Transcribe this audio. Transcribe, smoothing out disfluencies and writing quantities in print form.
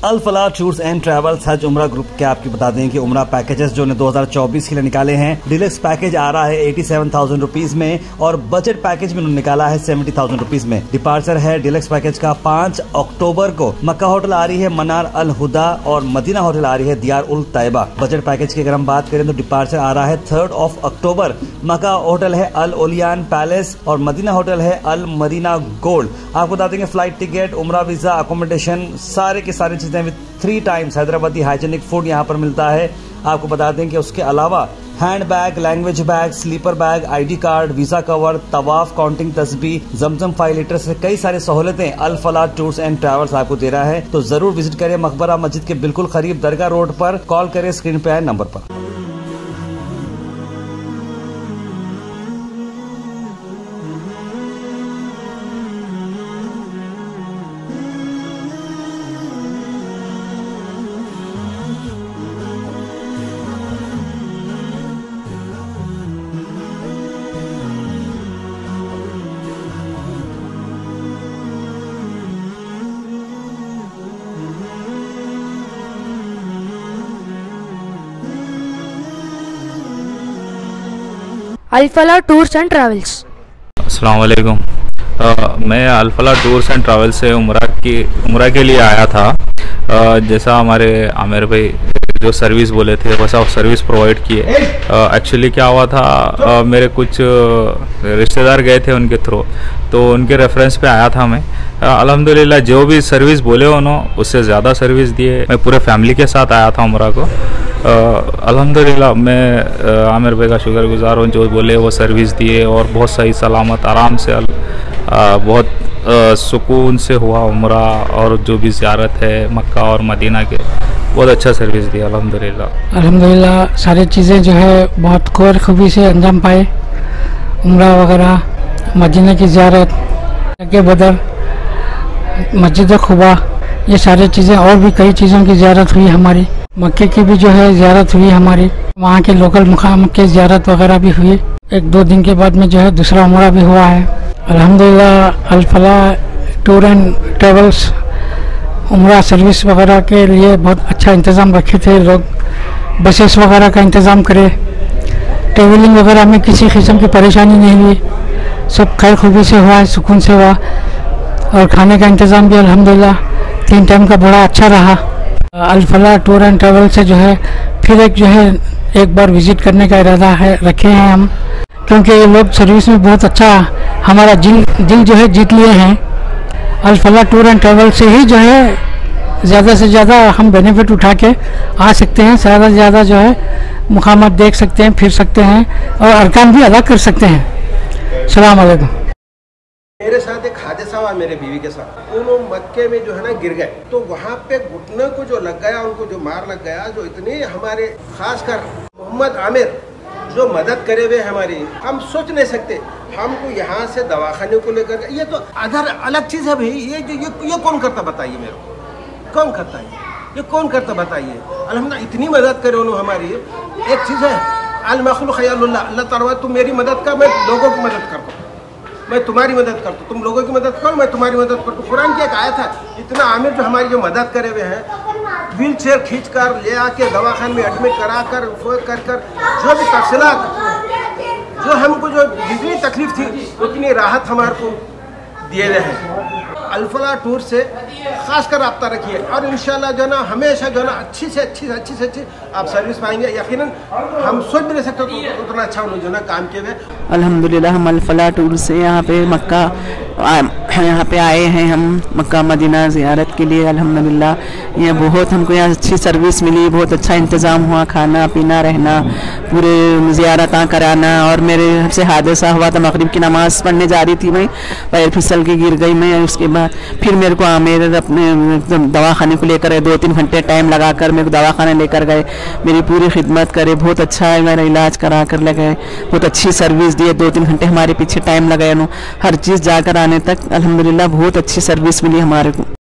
Al Falah tours and travels हज उम्रा group के आपकी बता दें कि उम्रा पैकेजेस जो ने 2024 के लिए निकाले हैं। डिलक्स पैकेज आ रहा है 87,000 रुपीज में और बजट पैकेज में उन्होंने निकाला है 70,000 रुपीज में। डिपार्चर है डिलक्स पैकेज का 5 अक्टूबर को। मक्का होटल आ रही है मनार अल हुदा और मदीना होटल आ रही है दियार उल तैयबा। बजट पैकेज की अगर हम बात करें तो डिपार्चर आ रहा है 3 अक्टूबर। मक्का होटल है अल ओलियान पैलेस और मदीना होटल है अल मरीना गोल्ड। आपको बता देंगे फ्लाइट टिकट, उम्रा वीजा, अकोमोडेशन सारे के सारे 3 टाइम्स हैदराबादी हाइजेनिक फूड यहाँ पर मिलता है। आपको बता दें कि उसके अलावा hand bag, language bag, slipper bag, ID card, visa cover, तवाफ, काउंटिंग तस्बीह, जमजम 5 लीटर से कई सारी सहूलतें Al Falah tours and travels आपको दे रहा है। तो जरूर विजिट करें मकबरा मस्जिद के बिल्कुल करीब दरगाह रोड पर। कॉल करें स्क्रीन पे आए नंबर पर। Al Falah tours and travels. अस्सलाम वालेकुम। मैं Al Falah tours and travels से उम्रा के लिए आया था। जैसा हमारे आमिर भाई जो सर्विस बोले थे वैसा सर्विस प्रोवाइड किए। एक्चुअली क्या हुआ था, मेरे कुछ रिश्तेदार गए थे उनके थ्रू, तो उनके रेफरेंस पे आया था मैं। अल्हम्दुलिल्लाह जो भी सर्विस बोले उन्होंने उससे ज़्यादा सर्विस दिए। मैं पूरे फैमिली के साथ आया था उम्रा को। अल्हम्दुलिल्लाह मैं आमिर भाई का शुक्रगुजार हूँ, जो बोले वो सर्विस दिए और बहुत सही सलामत आराम से बहुत सुकून से हुआ उम्रा। और जो भी ज़ियारत है मक्का और मदीना के, बहुत अच्छा सर्विस दिया अल्हम्दुलिल्लाह। सारी चीज़ें जो है बहुत खूबी से अंजाम पाए। उम्रा वगैरह, मदीना की ज़ियारत के बदर, मस्जिद खुबा, ये सारी चीज़ें और भी कई चीज़ों की ज़ियारत हुई हमारी। मक्के की भी जो है ज़ियारत हुई हमारी। वहाँ के लोकल मुकाम के ज़ियारत वगैरह भी हुई। 1-2 दिन के बाद में जो है दूसरा उम्रा भी हुआ है अल्हम्दुलिल्लाह। Al Falah tour and travels उम्रा सर्विस वगैरह के लिए बहुत अच्छा इंतज़ाम रखे थे लोग। बसेस वगैरह का इंतज़ाम करे, ट्रेवलिंग वगैरह में किसी किस्म की परेशानी नहीं हुई, सब खैर खूबी से हुआ है, सुकून से हुआ। और खाने का इंतज़ाम भी अल्हम्दुलिल्लाह 3 टाइम का बड़ा अच्छा रहा। Al Falah tour and travel से जो है फिर एक बार विज़िट करने का इरादा है रखे हैं हम, क्योंकि ये लोग सर्विस में बहुत अच्छा हमारा दिल जो है जीत लिए हैं। Al Falah tour and travel से ही जो है ज़्यादा से ज़्यादा हम बेनिफिट उठा के आ सकते हैं। ज़्यादा से ज़्यादा जो है मुकामात देख सकते हैं, फिर सकते हैं और अरकान भी अदा कर सकते हैं। अस्सलाम वालेकुम। मेरे साथ एक हादसा हुआ मेरे बीवी के साथ। उन्होंने मक्के में जो है ना गिर गए, तो वहाँ पे घुटने को जो लग गया, उनको जो मार लग गया, जो इतने हमारे खासकर मोहम्मद आमिर जो मदद करे हुए हमारी, हम सोच नहीं सकते। हमको यहाँ से दवाखाने को लेकर, ये तो अदर अलग चीज़ है भाई। ये कौन करता बताइए मेरे को, कौन करता है ये कौन करता बताइए। अल्हम्दुलिल्लाह इतनी मदद करे उन्होंने हमारी। एक चीज़ है अल मखलूक खयालुल्लाह, अल्लाह ताला तुम मेरी मदद कर, मैं लोगों की मदद करता हूँ। मैं तुम्हारी मदद करता हूँ, तुम लोगों की मदद करो, मैं तुम्हारी मदद करता हूँ। कुरान की एक आयत है, इतना आमिर जो हमारी जो मदद करे हुए हैं, व्हील चेयर खींच कर ले आके दवाखाने में एडमिट करा कर जो भी तफसीलात जो हमको जो जितनी तकलीफ थी उतनी राहत हमारे को दिए हुए हैं। अल फलाह टूर से खासकर रब्ता रखिए और इंशाल्लाह जो ना हमेशा जो ना अच्छी से अच्छी आप सर्विस पाएंगे। यकीनन हम सोच भी नहीं सकते उतना अच्छा उन्होंने जो ना काम किए हुए। अल्हम्दुलिल्लाह हम अल फलाह टूर से यहाँ पे आए हैं हम मक्का मदीना ज़ियारत के लिए। अल्हम्दुलिल्लाह ये बहुत हमको यहाँ अच्छी सर्विस मिली, बहुत अच्छा इंतज़ाम हुआ, खाना पीना रहना, पूरे ज़ियारत कराना। और मेरे से हादसा हुआ था, मगरिब की नमाज़ पढ़ने जा रही थी, मैं पैर फिसल के गिर गई मैं। उसके बाद फिर मेरे को आमिर अपने दवाखाने को लेकर गए, 2-3 घंटे टाइम लगा कर मेरे को दवाखाने लेकर गए, मेरी पूरी खिदमत करे, बहुत अच्छा है, मेरा इलाज करा कर ले गए, बहुत अच्छी सर्विस दिए। 2-3 घंटे हमारे पीछे टाइम लगाए, हर चीज़ जाकर आने तक अल्हम्दुलिल्लाह बहुत अच्छी सर्विस मिली हमारे को।